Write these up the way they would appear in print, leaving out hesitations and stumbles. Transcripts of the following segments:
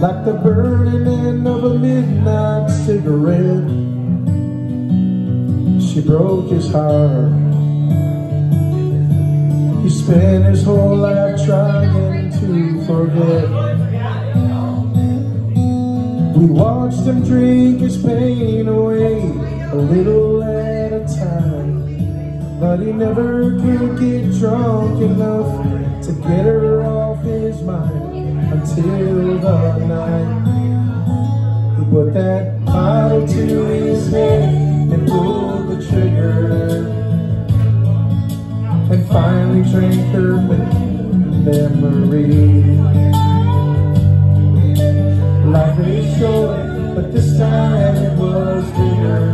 like the burning end of a midnight cigarette. She broke his heart. He spent his whole life trying to forget. We watched him drink his pain away, a little at a time, but he never could get drunk enough to get her off his mind until the night he put that bottle to his head and pulled the trigger, and finally drank her memory. Life is short, but this time it was bigger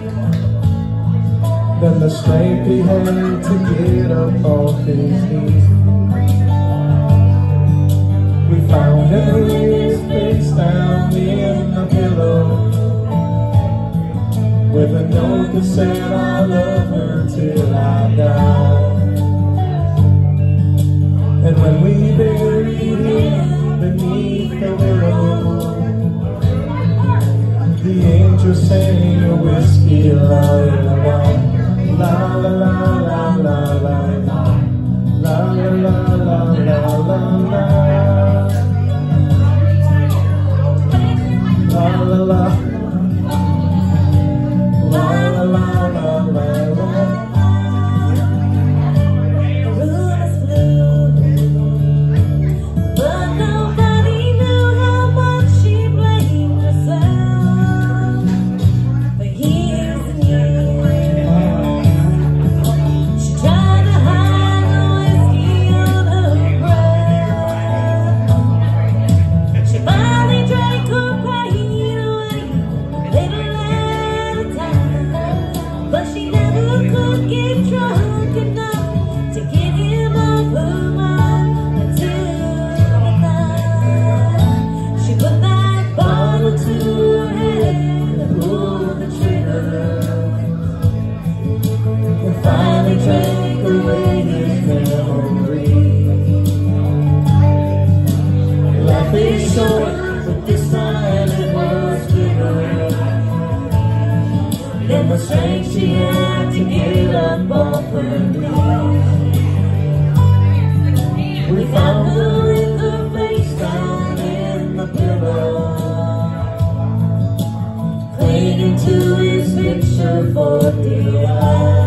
than the strength he had to get up off his knees. We found his face down in the pillow with a note that said, "I love her till I die." And when we buried him beneath the willow, the angel sang a whiskey lullaby. La la la la la la la la la la la la la la la. Take away his memory. Life is short, but this time it was bigger than the strength she had to get up off her knees. We found her with her face down in the pillow, clinging to his picture for dear life.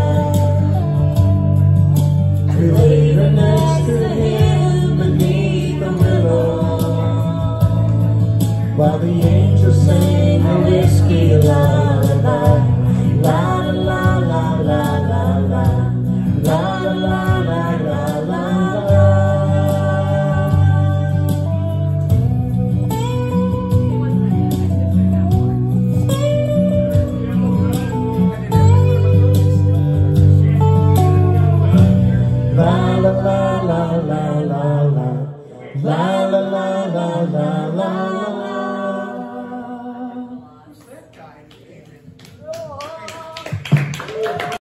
We laid her next to him beneath the willow, while the angels sang a whiskey lullaby. La la la la la la la la la la la la la. La la la la la la la.